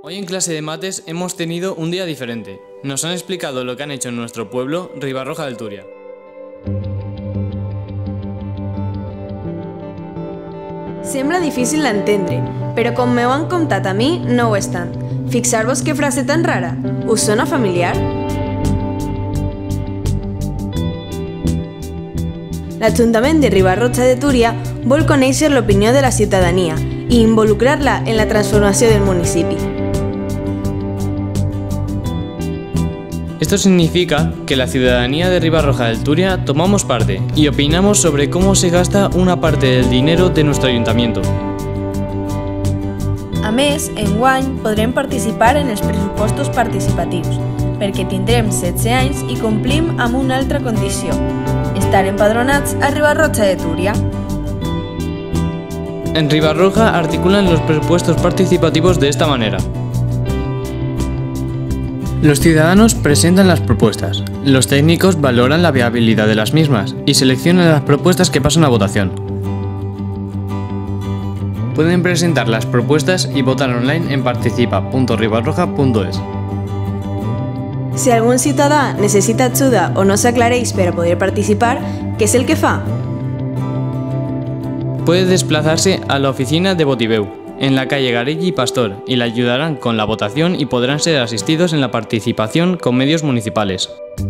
Hoy en clase de mates hemos tenido un día diferente. Nos han explicado lo que han hecho en nuestro pueblo, Ribarroja del Túria. Sembla difícil d'entendre, però com m'ho han contat a mi, no ho és tant. Fixar-vos que frase tan rara. Us sona familiar? L'Ajuntament de Ribarroja de Túria vol conèixer l'opinió de la ciutadania i involucrar-la en la transformació del municipi. Esto significa que la ciudadanía de Ribarroja del Túria tomamos parte y opinamos sobre cómo se gasta una parte del dinero de nuestro ayuntamiento. A més, enguany podrem participar en els pressupostos participatius, perquè tindrem 16 anys i complim amb una altra condició: estar empadronats a Ribarroja de Túria. En Ribarroja articulan los presupuestos participativos de esta manera. Los ciudadanos presentan las propuestas, los técnicos valoran la viabilidad de las mismas y seleccionan las propuestas que pasan a votación. Pueden presentar las propuestas y votar online en participa.ribarroja.es. Si algun ciutadà necessita ajuda o no s'aclareix per a poder participar, què és el que fa? Puede desplazarse a la oficina de Botibeu, en la calle Garelli y Pastor, y le ayudarán con la votación y podrán ser asistidos en la participación con medios municipales.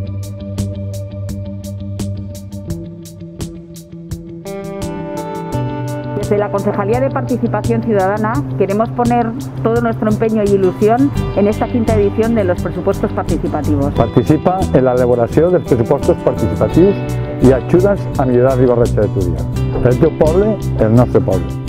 Desde la Concejalía de Participación Ciudadana queremos poner todo nuestro empeño y ilusión en esta quinta edición de los presupuestos participativos. Participa en la elaboració dels pressupostos participatius i ajudes a millorar Ribarroja de Túria. El teu poble, el nostre poble.